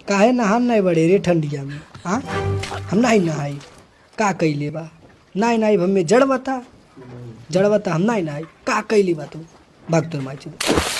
काहे नहान नहीं बड़े रे ठंडिया में। हाँ हम नहीं नहाई का कैले बा नहीं नहीं हमें जड़ बता हम नहीं नहाई का कैली बा तू भाग तोर माई।